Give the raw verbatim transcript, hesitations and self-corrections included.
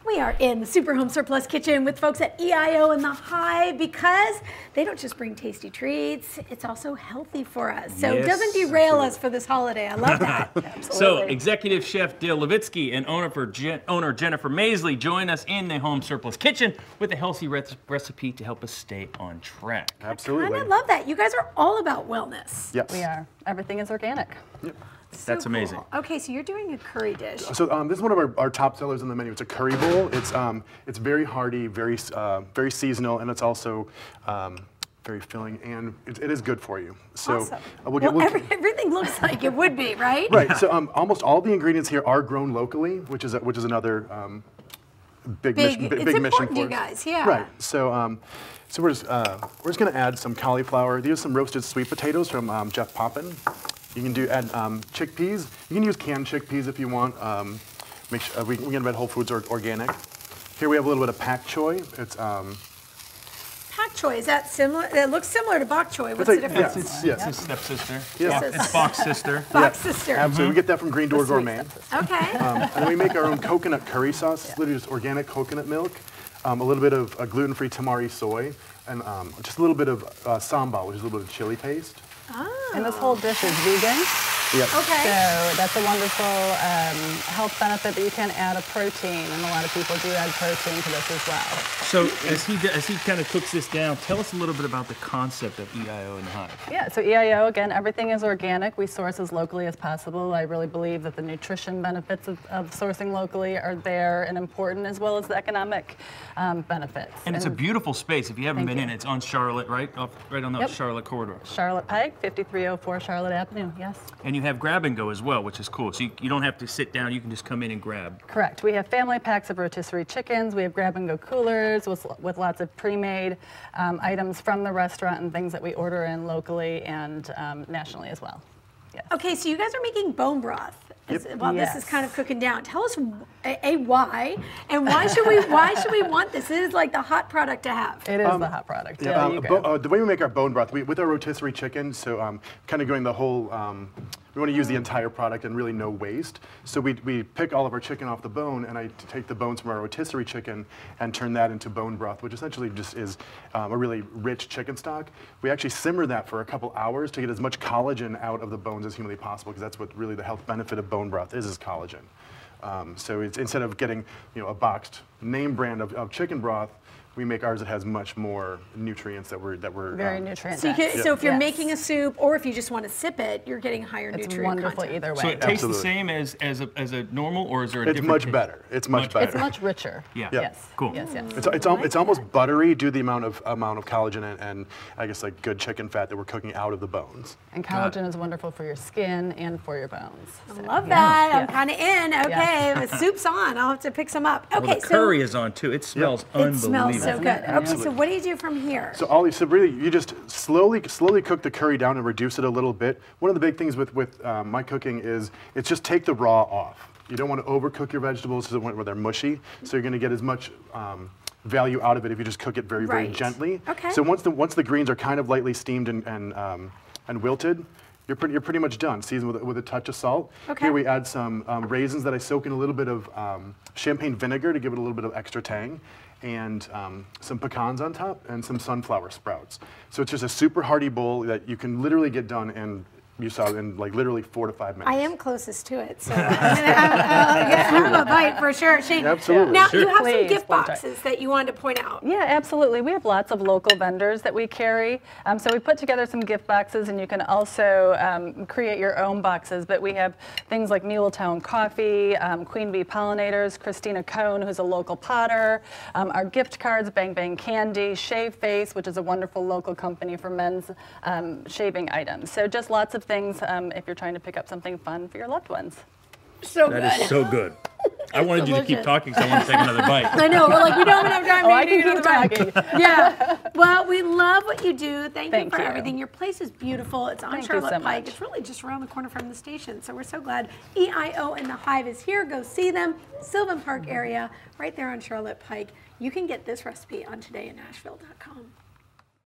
We are in the Super Home Surplus Kitchen with folks at E I O and The Hive because they don't just bring tasty treats, it's also healthy for us. So yes, it doesn't derail absolutely. us for this holiday. I love that. So Executive Chef Dale Levitski and owner, for Jen, owner Jennifer Masley join us in the Home Surplus Kitchen with a healthy re recipe to help us stay on track. Absolutely. I kind of love that. You guys are all about wellness. Yes. We are. Everything is organic. Yep. So That's amazing. Cool. Okay, so you're doing a curry dish. So um, this is one of our, our top sellers on the menu. It's a curry bowl. It's um, it's very hearty, very uh, very seasonal, and it's also um, very filling, and it, it is good for you. So Awesome. uh, we'll well, get, we'll, every, everything looks like it would be, right? right. So um, almost all the ingredients here are grown locally, which is a, which is another um, big Big, mission. it's Big mission important for to you us. guys, yeah. Right. So um, so we're just, uh, we're just going to add some cauliflower. These are some roasted sweet potatoes from um, Jeff Poppin. You can do add um, chickpeas. You can use canned chickpeas if you want. Um, make sure, uh, we, we can get Whole Foods or organic. Here we have a little bit of pak choy. It's um, Pak choy, is that similar? It looks similar to bok choy. What's like- the difference? yeah, it's, It's yes. his stepsister. Yeah. Yeah, it's Bach's sister. Bok sister. Absolutely. We get that from Green Door The sweet Gourmet. Okay. Um, and then we make our own coconut curry sauce. It's literally just organic coconut milk, um, a little bit of uh, gluten-free tamari soy, and um, just a little bit of uh, sambal, which is a little bit of chili paste. Oh. And this whole dish is vegan. Yep. Okay. So that's a wonderful um, health benefit, but you can add a protein, and a lot of people do add protein to this as well. So as he as he kind of cooks this down, tell us a little bit about the concept of E I O and The Hive. Yeah, so E I O, again, everything is organic. We source as locally as possible. I really believe that the nutrition benefits of, of sourcing locally are there and important, as well as the economic um, benefits. And it's a beautiful space. If you haven't Thank been you. in, it's on Charlotte, right? Off, right on the Yep. Charlotte corridor. Charlotte Pike, fifty-three oh four Charlotte Avenue, yes. And you have grab and go as well, which is cool. So you, you don't have to sit down, you can just come in and grab. Correct. We have family packs of rotisserie chickens. We have grab-and-go coolers with, with lots of pre-made um, items from the restaurant and things that we order in locally and um, nationally as well. Yes. Okay, so you guys are making bone broth as- Yep. while Yes. this is kind of cooking down. Tell us a, a why, and why should we why should we want this? It is like the hot product to have. It is the hot product. Yeah, Yeah, um, you bo- go. uh, the way we make our bone broth, we, with our rotisserie chicken, so um, kind of going the whole, um, we want to use the entire product and really no waste. So we, we pick all of our chicken off the bone, and I t- take the bones from our rotisserie chicken and turn that into bone broth, which essentially just is um, a really rich chicken stock. We actually simmer that for a couple hours to get as much collagen out of the bones as humanly possible, because that's what really the health benefit of bone broth is, is collagen. Um, so it's, instead of getting you know, a boxed name brand of, of chicken broth, we make ours that has much more nutrients that we're that we're Very um, nutrient So, you can, dense. so if you're Yes. making a soup, or if you just want to sip it, you're getting higher It's nutrient wonderful content. either way. So it tastes Absolutely. the same as, as, a, as a normal, or is there a It's different much taste? better. It's much, Much- better. It's much richer. Yeah. Yeah. Yes. Cool. Yes, yes. It's, it's, al- it's almost buttery due to the amount of amount of collagen and, and I guess like good chicken fat that we're cooking out of the bones. And Got collagen is wonderful for your skin and for your bones. I So, love yeah. that. I'm Yeah. kind of in. Okay, the soup's on. I'll have to pick some up. Okay, Well, the so curry is on too. It smells it unbelievable. smells so good. Doesn't it? Okay, so what do you do from here? So all you, so really you just slowly slowly cook the curry down and reduce it a little bit. One of the big things with with um, my cooking is it's just take the raw off. You don't want to overcook your vegetables to the point where they're mushy. So you're going to get as much um, value out of it if you just cook it very very Right. gently. Okay. So once the once the greens are kind of lightly steamed and and, um, and wilted, you're pretty you're pretty much done. Season with with a touch of salt. Okay. Here we add some um, raisins that I soak in a little bit of um, champagne vinegar to give it a little bit of extra tang, and um, some pecans on top, and some sunflower sprouts. So it's just a super hearty bowl that you can literally get done in, you saw, in like literally four to five minutes. I am closest to it, so I'm gonna have, uh, get- have a bite for sure. Shane, Absolutely. now Sure. you have some Please, gift please try. boxes that you wanted to point out. Yeah, absolutely. We have lots of local vendors that we carry. Um, so we put together some gift boxes, and you can also um, create your own boxes. But we have things like Muletown Coffee, um, Queen Bee Pollinators, Christina Cohn, who's a local potter, um, our gift cards, Bang Bang Candy, Shave Face, which is a wonderful local company for men's um, shaving items. So just lots of things um, if you're trying to pick up something fun for your loved ones. So That good. is so good. I wanted you to keep delicious. talking because I want to take another bite. I know, we're like, we don't have time Oh, to I do can another keep bite. talking. Yeah. Well, we love what you do. Thank, Thank you for you. everything. Your place is beautiful. It's on Thank you Charlotte so Pike. much. It's really just around the corner from the station. So we're so glad E I O and The Hive is here. Go see them. Sylvan Park area, right there on Charlotte Pike. You can get this recipe on today in Nashville dot com.